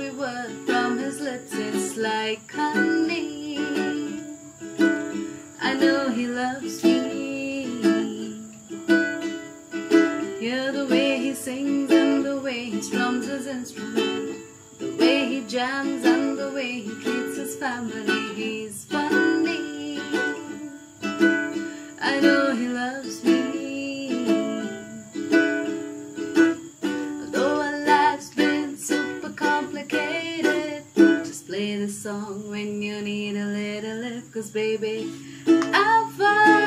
every word from his lips, it's like honey. I know he loves me. Hear the way he sings and the way he strums his instrument, the way he jams and the way he treats his family. He's funny. I know he loves me. Although our life's been super complicated, just play this song when you need a little lift, 'cause baby, I find